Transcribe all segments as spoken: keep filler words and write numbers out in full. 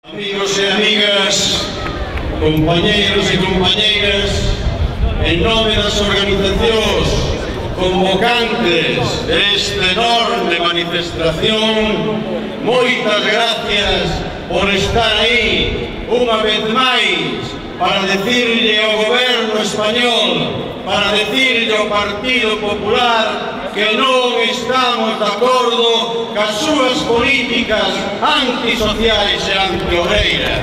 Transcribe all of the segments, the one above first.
Amigos e amigas, compañeiros e compañeiras, en nome das organizacións convocantes desta enorme manifestación, moitas gracias por estar aí unha vez máis para decirlle ao goberno español, para decirlle ao Partido Popular que non estamos de acordo cas súas políticas antisociais e antiobreiras.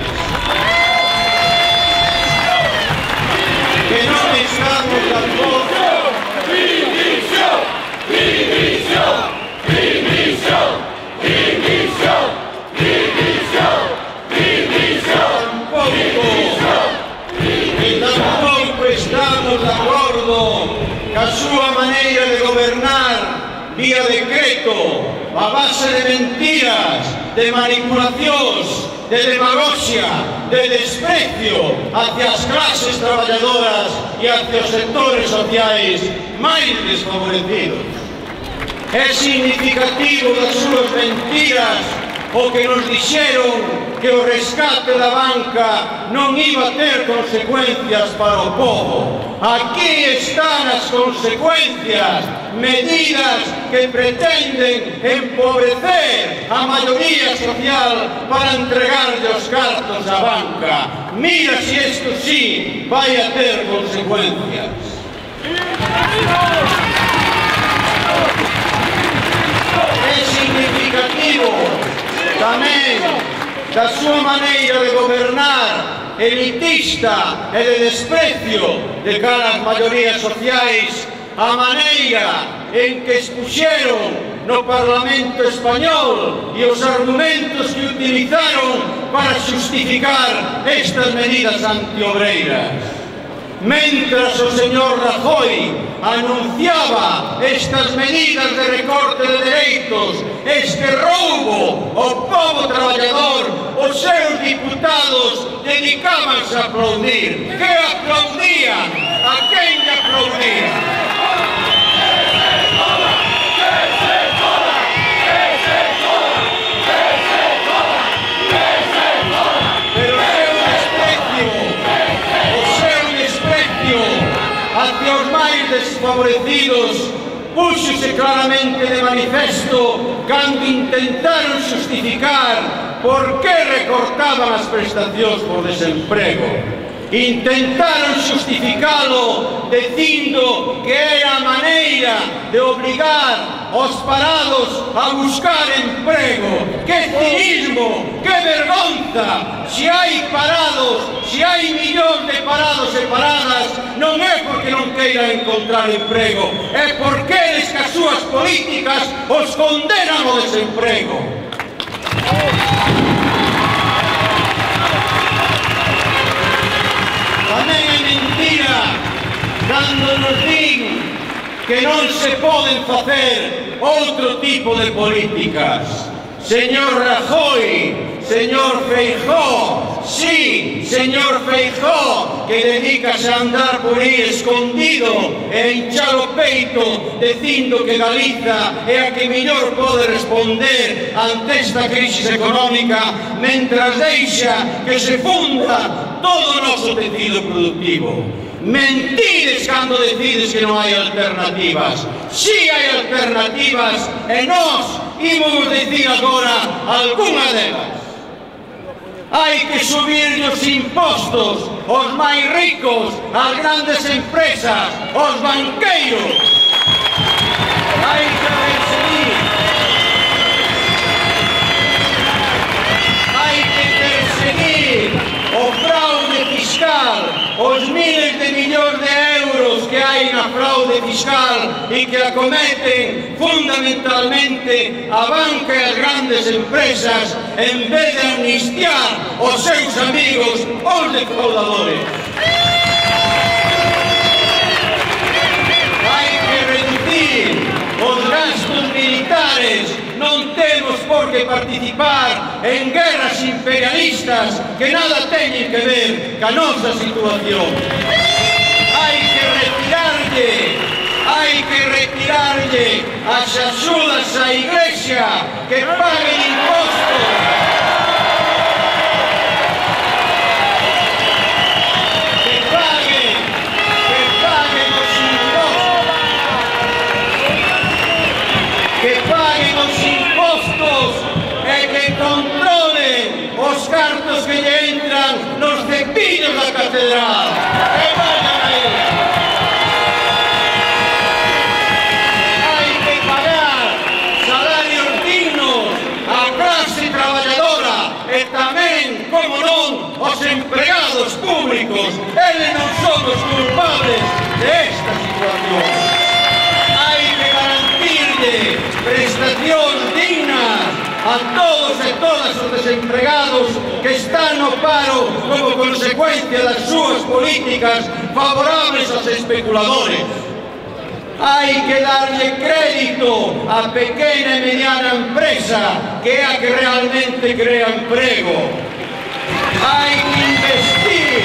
Que non estamos de acordo. Dimisión, dimisión, dimisión, dimisión, dimisión, dimisión, dimisión. E tampouco estamos de acordo ca súa maneira de gobernar vía decreto, a base de mentiras, de manipulacións, de demagoxia, de desprecio hacia as clases traballadoras e hacia os sectores sociais máis desfavorecidos. É significativo das súas mentiras o que nos dixeron que o rescate da banca non iba a ter consecuencias para o povo. Aquí están as consecuencias, medidas que pretenden empobrecer a maioría social para entregarlle os cartos á banca. Mira si isto sí vai a ter consecuencias. É significativo tamén da súa maneira de gobernar elitista e de desprecio de cara ás maiorías sociais, a maneira en que expuxeron no Parlamento Español e os argumentos que utilizaron para xustificar estas medidas antiobreiras. Mentras o señor Rajoy anunciaba estas medidas de recorte de dereitos, este roubo ao povo traballador, os seus diputados dedicábanse a aplaudir. Que aplaudían? A quen lle aplaudían? Hacia os máis desfavorecidos púxose claramente de manifesto cando intentaron xustificar por que recortaban as prestacións por desemprego. Intentaron xustificalo dicindo que era a maneira de obrigar aos parados a buscar emprego. Que cinismo, que vergonza! Se hai parados, se hai millóns de parados e paradas, non é porque non queiran encontrar emprego, é porque eles que as súas políticas os condenan ao desemprego. Tamén é mentira cando nos din que non se poden facer outro tipo de políticas. Señor Rajoy, señor Feijóo, sí, señor Feijóo, que dedícase a andar por aí escondido e hinchar o peito dicindo que Galiza é a que mellor pode responder ante esta crisis económica mentras deixa que se funda todo o noso tecido productivo. Mentides cando decides que non hai alternativas. Si hai alternativas e nós imos decir agora algunha delas. Hai que subir os impostos aos máis ricos, ás grandes empresas, aos banqueiros. Hai que perseguir. Hai que perseguir o fraude fiscal, os miles de millóns de euros que hai na fraude fiscal e que acometen fundamentalmente a banca e as grandes empresas en vez de amnistiar os seus amigos, os defraudadores. Hai que reducir os gastos militares. Non temos por que participar en guerras imperialistas que nada teñen que ver ca nosa situación. Hai que retirarlle, hai que retirarlle as axudas á Iglesia que paguen impostos. que lle entran nos cepillos da catedral. E vayan aí. Hai que pagar salarios dignos á clase traballadora e tamén, como non, os empregados públicos. Eles non son os culpables desta situación. Hai que garantirle prestacións dignas a todos e todas os desempregados que están no paro como consecuencia das súas políticas favorables aos especuladores. Hai que darlle crédito á pequena e mediana empresa, que é a que realmente crea emprego. Hai que investir,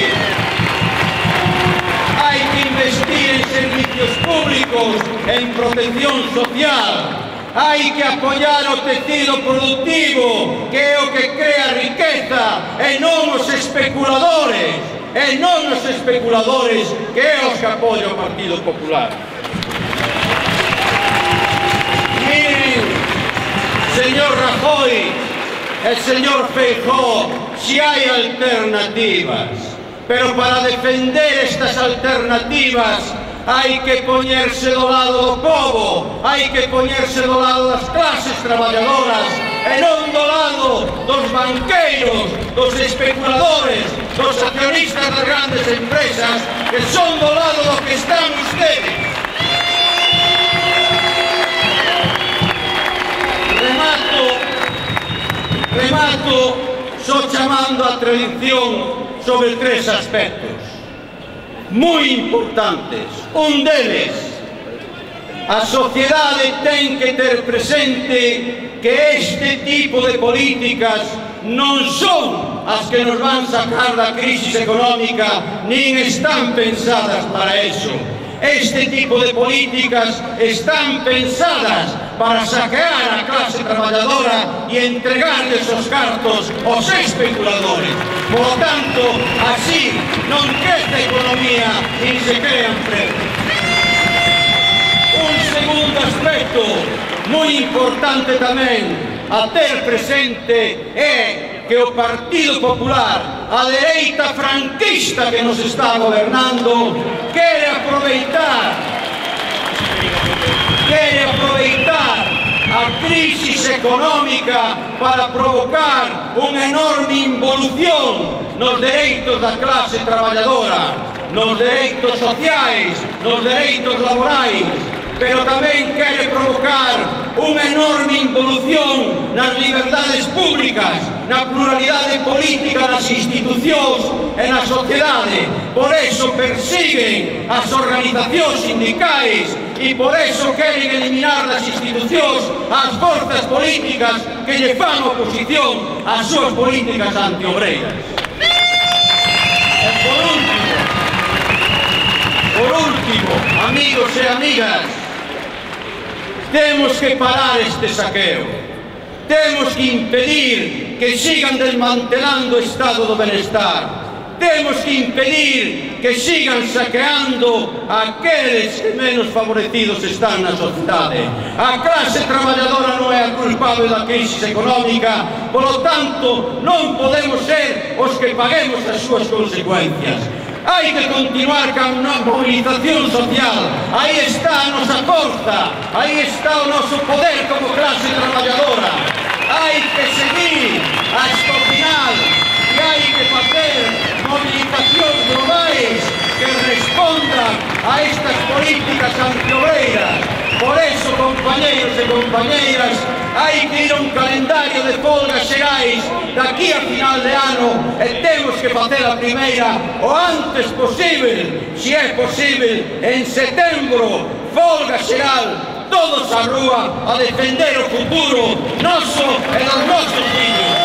hai que investir en servicios públicos, en protección social. Hai que apoiar o tecido productivo, que é o que crea riqueza, e non os especuladores, e non os especuladores, que é os que apoia o Partido Popular. Miren, señor Rajoy e señor Feijóo, si hai alternativas, pero para defender estas alternativas hai que poñerse do lado do pobo, hai que poñerse do lado das clases traballadoras e non do lado dos banqueiros, dos especuladores, dos accionistas das grandes empresas, que son do lado do que están ustedes. Remato, remato só chamando a atención sobre tres aspectos moi importantes. Un deles, a sociedade ten que ter presente que este tipo de políticas non son as que nos van sacar da crisis económica, nin están pensadas para eso. Este tipo de políticas están pensadas para saquear a clase traballadora e entregarles os cartos aos especuladores. Por lo tanto, así non crece a economía e se crea emprego. Un segundo aspecto moi importante tamén a ter presente é que o Partido Popular, a dereita franquista que nos está gobernando, quere aproveitar quere aproveitar a crisis económica para provocar unha enorme involución nos dereitos da clase traballadora, nos dereitos sociais, nos dereitos laborais, pero tamén quere provocar unha enorme involución nas liberdades públicas, na pluralidade política das institucións e na sociedade. Por eso persiguen as organizacións sindicais e por eso queren eliminar das institucións as forzas políticas que lle fan oposición ás súas políticas antiobreiras. E por último, por último, amigos e amigas, temos que parar este saqueo. Temos que impedir que sigan desmantelando o estado do benestar. Temos que impedir que sigan saqueando aqueles que menos favorecidos están na sociedade. A clase traballadora non é a culpable da crisis económica, polo tanto, non podemos ser os que paguemos as súas consecuencias. Hai que continuar con a movilización social. Aí está a nosa forza, aí está o noso poder como clase traballadora. Hai que seguir hasta o final e hai que facer movilizacións globais que respondan a estas políticas antiobreiras. Por eso, compañeros e compañeiras, hai que ir a un calendario de folgas xerais daqui a final de ano e temos que facer a primeira o antes posible, se é posible, en setembro, folga xeral, todos á rúa a defender o futuro noso e dos nosos fillos.